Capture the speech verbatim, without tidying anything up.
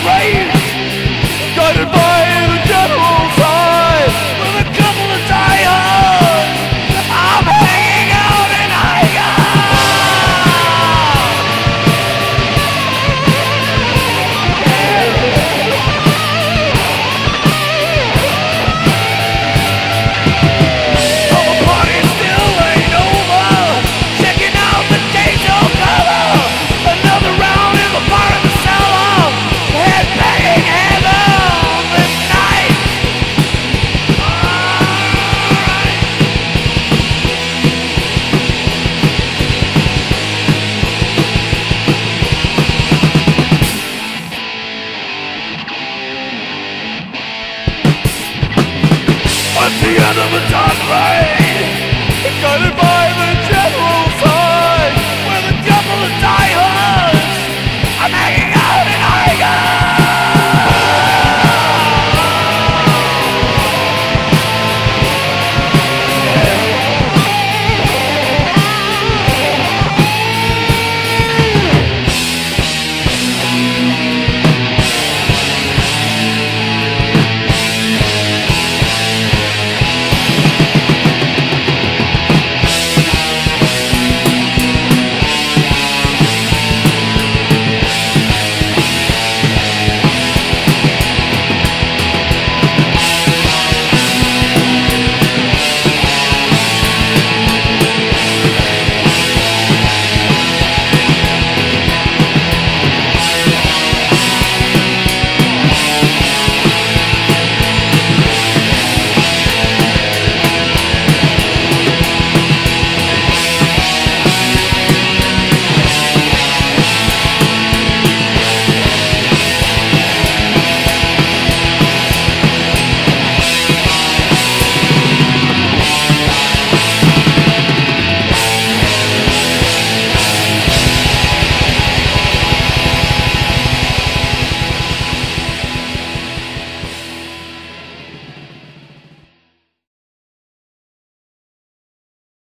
train, guided by the general's eye, with a couple of tires, I'm hanging out in Haiger. Oh, the party still ain't over, checking out the Nocturno Culto. Another round in the bar in the cellar, headbang heaven this night. Alright. At the end of the dark rain, guided by the